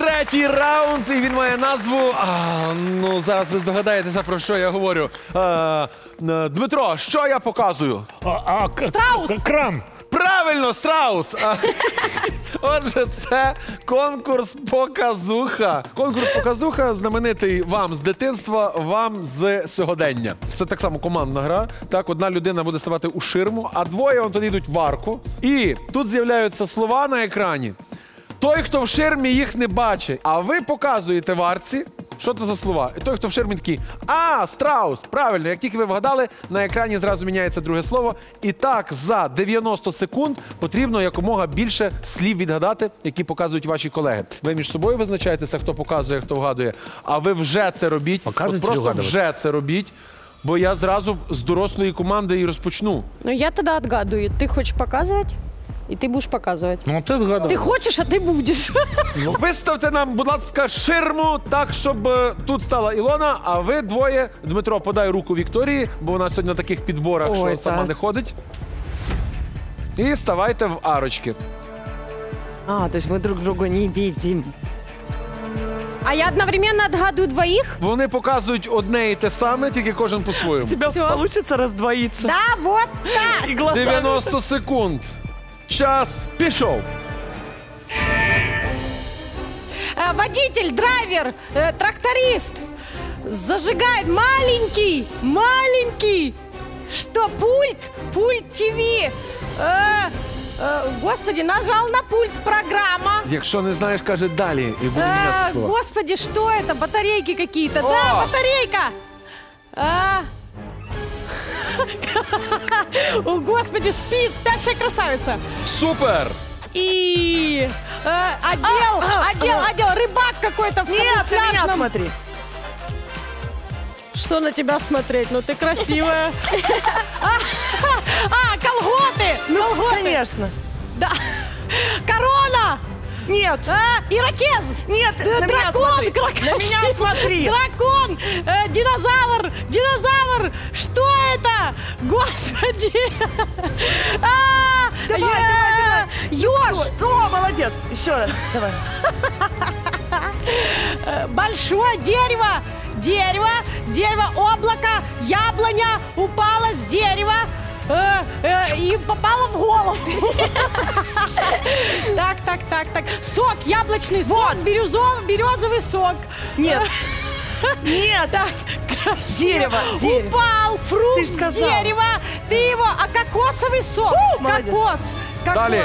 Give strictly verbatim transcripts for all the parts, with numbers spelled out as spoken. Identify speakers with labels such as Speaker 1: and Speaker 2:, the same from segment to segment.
Speaker 1: третій раунд, і він має назву... А, ну, зараз ви здогадаєтеся, про що я говорю. А, Дмитро, що я показую?
Speaker 2: А, а,
Speaker 3: Страус.
Speaker 2: Кран.
Speaker 1: Правильно, страус! А, Отже, це конкурс «Показуха». Конкурс «Показуха» знаменитий вам з дитинства, вам з сьогодення. Це так само командна гра. Так, одна людина буде ставати у ширму, а двоє вон тоді йдуть в арку. І тут з'являються слова на екрані. Той, хто в ширмі, їх не бачить. А ви показуєте в арці, що це за слова. І той, хто в ширмі, такий, а, страус, правильно. Як тільки ви вгадали, на екрані зразу міняється друге слово. І так, за дев'яносто секунд потрібно якомога більше слів відгадати, які показують ваші колеги. Ви між собою визначаєтеся, хто показує, хто вгадує. А ви вже це робіть. От просто вже це робіть. Бо я зразу з дорослої команди і розпочну.
Speaker 3: Ну, я тоді відгадую. Ти хочеш показувати? І ти будеш показувати.
Speaker 2: Ну, ти вгадав.
Speaker 3: Ти хочеш, а ти будеш.
Speaker 1: Ну, виставте нам, будь ласка, ширму так, щоб е, тут стала Ілона, а ви двоє, Дмитро, подай руку Вікторії, бо вона сьогодні на таких підборах,
Speaker 4: Ой,
Speaker 1: що
Speaker 4: так.
Speaker 1: сама не ходить. І ставайте в арочки.
Speaker 4: А, то есть мы друг друга не видим.
Speaker 3: А я одновременно відгадую двоїх?
Speaker 1: Вони показують одне і те саме, тільки кожен по-своєму.
Speaker 4: У тебя
Speaker 3: Всё.
Speaker 4: получится раздвоиться.
Speaker 3: Да, вот так.
Speaker 4: И глаза.
Speaker 1: дев'яносто секунд. Час пішов.
Speaker 3: Э, Водитель, драйвер, э, тракторист. Зажигает маленький, маленький. Что, пульт? Пульт ТВ. Э, э, Господи, нажал на пульт программа.
Speaker 1: Якщо не знаєш, каже далі. І буде
Speaker 3: Э,
Speaker 1: мінятися слова.
Speaker 3: Господи, что это? Батарейки какие-то.
Speaker 1: О!
Speaker 3: Да, батарейка. А. О, Господи, спит, спящая красавица.
Speaker 1: Супер!
Speaker 3: И э, отдел, отдел, отдел, рыбак какой-то в
Speaker 4: Нет, на меня
Speaker 3: камуфляжном.
Speaker 4: смотри.
Speaker 3: Что на тебя смотреть? Ну ты красивая. А, а, колготы! Колготы!
Speaker 4: Конечно.
Speaker 3: Да. Корона!
Speaker 4: Нет.
Speaker 3: А, ирокез!
Speaker 4: Нет,
Speaker 3: Э,
Speaker 4: на меня
Speaker 3: дракон!
Speaker 4: смотри.
Speaker 3: крокодил,
Speaker 4: На меня смотри.
Speaker 3: Дракон! Э, динозавр! Динозавр! Что это? Господи! А,
Speaker 4: Давай,
Speaker 3: э,
Speaker 4: давай,
Speaker 3: Ёж!
Speaker 4: О, молодец. Еще раз. Давай.
Speaker 3: Э, Большое дерево! Дерево! Дерево, облако, яблоня упала с дерева э, э, и попала в голову. Так, так, так, так. Сок, яблочный сок, бирюзовый, березовый сок.
Speaker 4: Нет. Нет.
Speaker 3: Так, красиво.
Speaker 4: Дерево, дерево.
Speaker 3: Упал фрукт
Speaker 4: Ты ж
Speaker 3: с
Speaker 4: сказала.
Speaker 3: дерева. Ты его, а кокосовый сок.
Speaker 4: молодец.
Speaker 3: Кокос. Кокос.
Speaker 1: Далее.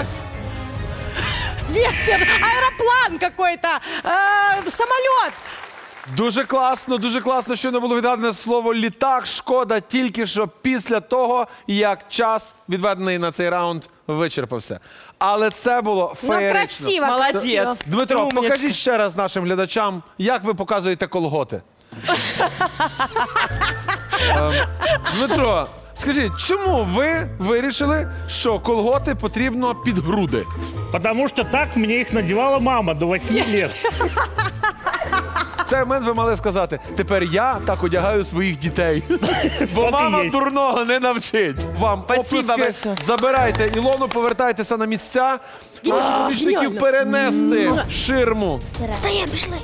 Speaker 3: Ветер, аэроплан какой-то, э, самолет.
Speaker 1: Дуже класно, дуже класно, що не було відгадане слово «літак». Шкода тільки, що після того, як час, відведений на цей раунд, вичерпався. Але це було
Speaker 3: Ну,
Speaker 1: феєрично.
Speaker 3: красиво.
Speaker 4: Молодець.
Speaker 3: красиво.
Speaker 1: Дмитро,
Speaker 4: Умничка.
Speaker 1: покажіть ще раз нашим глядачам, як ви показуєте колготи. Ем, Дмитро, скажіть, чому ви вирішили, що колготи потрібно під груди?
Speaker 2: Потому что так мне их надевала мама до восьми лет.
Speaker 1: В цей момент ви мали сказати, тепер я так одягаю своїх дітей. Бо
Speaker 2: Так і
Speaker 1: мама
Speaker 2: є.
Speaker 1: дурного не навчить. Вам
Speaker 4: Спасибо
Speaker 1: оплески.
Speaker 4: большое.
Speaker 1: Забирайте Ілону, повертайтеся на місця. Прошу помічників
Speaker 3: геніально.
Speaker 1: перенести ширму.
Speaker 5: Стоїмо, пішли.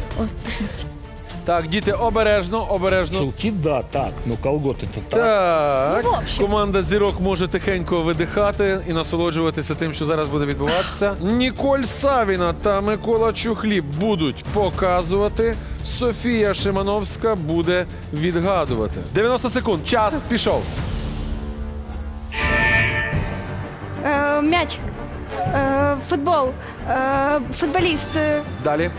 Speaker 1: Так, діти, обережно, обережно.
Speaker 2: Чулки, да, так, но колготы-то так.
Speaker 1: Так,
Speaker 5: Ну, в общем.
Speaker 1: команда зірок може тихенько видихати і насолоджуватися тим, що зараз буде відбуватися. Ніколь Савіна та Микола Чухліб будуть показувати. Софія Шимановська буде відгадувати. дев'яносто секунд, час пішов.
Speaker 5: Е, М'яч. Е, Футбол. Е, Футболіст. Е,
Speaker 1: Далі.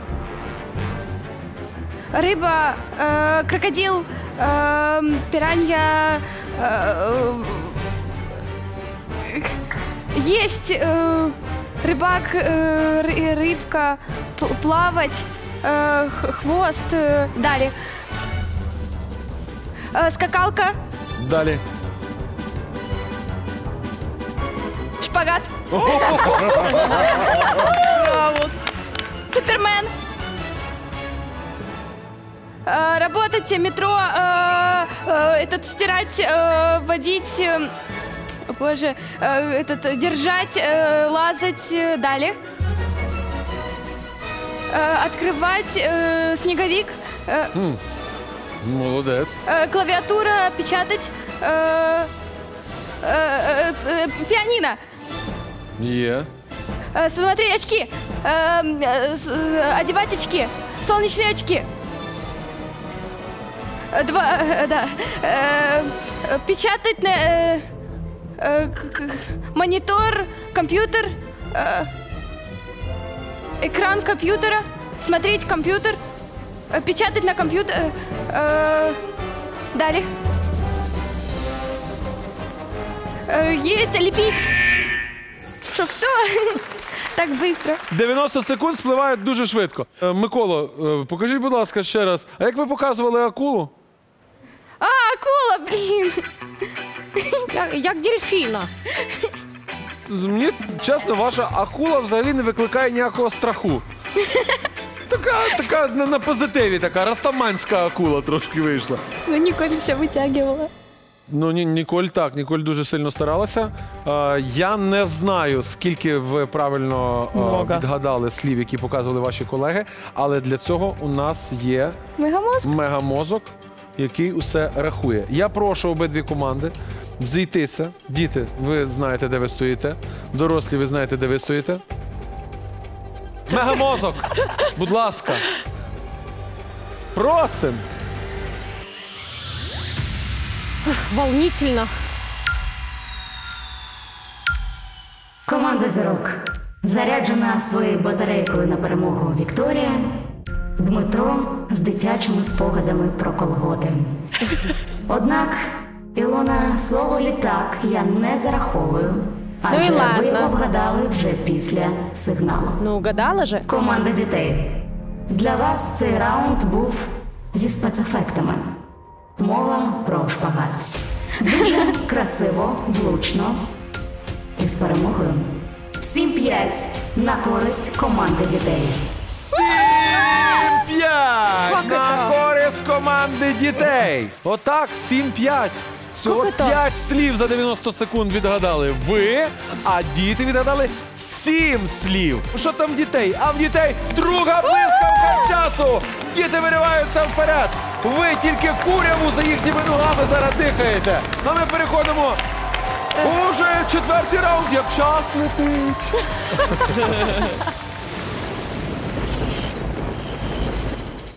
Speaker 5: Риба. Е, Крокодил. Е, Пиранья. Е, Есть. Е, Рыбак. Е, ри- Рыбка. п- Плавать. Е, х- Хвост. Е, Далі. Е, Скакалка.
Speaker 1: Далі.
Speaker 5: Шпагат. Супермен. Э, Работать, метро, э, э, этот стирать, э, водить, э, о боже, э, этот держать, э, лазать, э, далее. э, открывать э, снеговик, э,
Speaker 1: Молодець.
Speaker 5: э, клавиатура, печатать, э, э, э, э, пианино.
Speaker 1: Є.
Speaker 5: Э, смотри, очки. Э, э, с- э, одевать очки. Солнечные очки. Э, Два, э, да. Э, э, печатать на э, э, к- к- монитор, компьютер, э, экран компьютера, смотреть компьютер, э, печатать на компьютер. Э, э, далее. Э, есть, лепить. Что, все? Так быстро.
Speaker 1: дев'яносто секунд спливають дуже швидко. Е, Миколо, е, покажіть, будь ласка, ще раз. А як ви показували акулу?
Speaker 5: А, акула, блін.
Speaker 3: Як, як дельфіна.
Speaker 1: Мені, чесно, ваша акула взагалі не викликає ніякого страху. Така, така на, на позитиві, така растаманська акула трошки вийшла.
Speaker 5: Ну, Ніколь все витягувала.
Speaker 1: Ну, Ні, Ніколь так, Ніколь дуже сильно старалася. Е, я не знаю, скільки ви правильно е,
Speaker 4: Много.
Speaker 1: відгадали слів, які показували ваші колеги, але для цього у нас є
Speaker 5: Мегамозг.
Speaker 1: мегамозок, який усе рахує. Я прошу обидві команди зійтися. Діти, ви знаєте, де ви стоїте. Дорослі, ви знаєте, де ви стоїте. Мегамозок, будь ласка. Просим.
Speaker 3: Волнительно.
Speaker 6: Команда зірок. Заряджена своєю батарейкою на перемогу Вікторія. Дмитро з дитячими спогадами про колготи. Однак, Ілона, слово літак я не зараховую.
Speaker 3: Ну і
Speaker 6: Адже ви
Speaker 3: ладно.
Speaker 6: його вгадали вже після сигналу.
Speaker 3: Ну, угадала же.
Speaker 6: Команда дітей. Для вас цей раунд був зі спецефектами. Мова про шпагат. Дуже красиво, влучно і з перемогою. сім п'ять на користь команди дітей.
Speaker 1: сім п'ять на користь команди дітей. Отак, сім п'ять. Всього
Speaker 3: Як це?
Speaker 1: п'ять слів за дев'яносто секунд відгадали ви, а діти відгадали сім слів. Що там в дітей? А в дітей друга блискавка часу. Діти вириваються вперед. Ви тільки куряву за їхніми ногами зараз дихаєте. А ми переходимо уже четвертий раунд, як час летить.